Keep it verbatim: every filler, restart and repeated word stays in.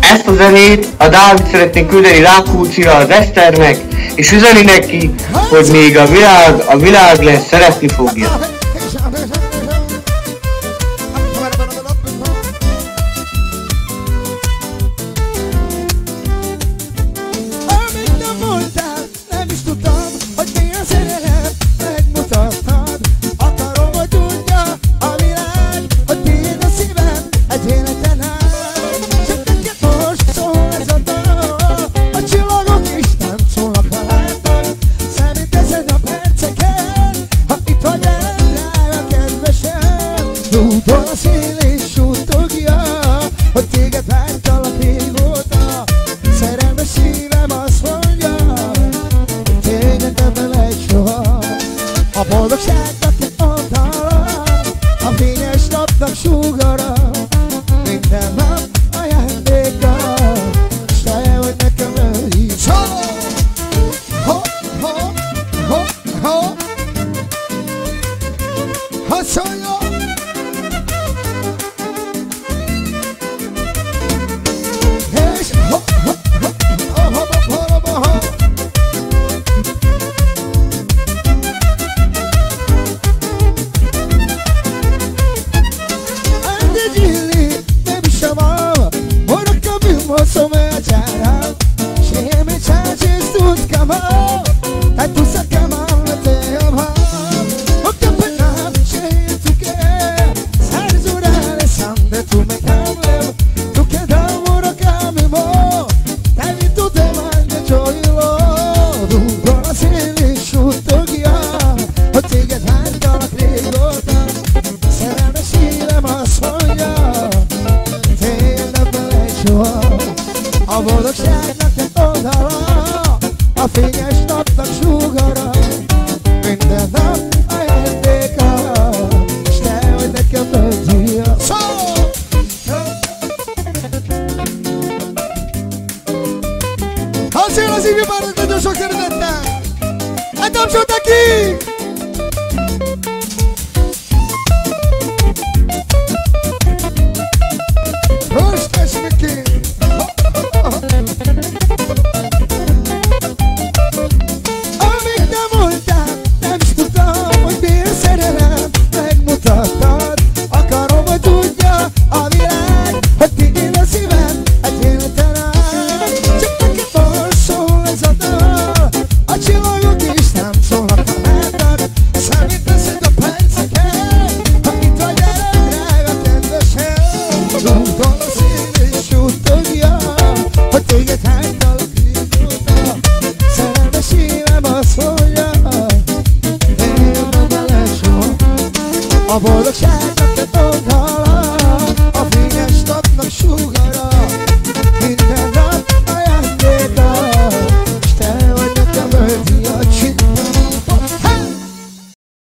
Ezt a zenét a Dávid szeretné küldeni Rákóczira, az Eszternek, és üzeni neki, hogy még a világ, a világ lesz, szeretni fogja. Dúdol a szél és suttogja, hogy téged vártalak régóta. Szerelmes szívem azt mondja, hogy téged ne felejtsd soha. A boldogságnak egy oldala, a fényes napnak sugara. Minden nap ajándéka, s te vagy nekem elhívsz. Ho, ho, ho, ho, ho. Ha szóljon! Posso me achar, si me chaches tus camas, a tus camas te amo. O que pena, si tu que, sabes durar sande tu me cambio, tu que da amor a camimo, te vi tu te mande joylo, tu gola se le chuto guia, o te que da la crigota, será me si le más soña, te la belecho. A boldogságnak egy oldala, a fényes napnak sugara. Minden nap ajándéka, s te vagy nekem ötdia. Ha szél az Ivi Bárnak nagyon sok szeretettel! Hát tapsoltak ki! Most tessék ki! Amíg nem voltál, nem is tudtam, hogy miért szerelem. Megmutattad, akarom, hogy tudja a világ, hogy téged a szívem egy életen át. Csak neked most szól ez a dal, a csillagok is nem szólnak a hátad. Számít veszed a perceket, ha itt vagy velem, drága kedvesem. Dúdol a szív és suttogja, hogy téged hánytalak régóta. Szerelmes szívem azt mondja, én nem bele soha. A boldogság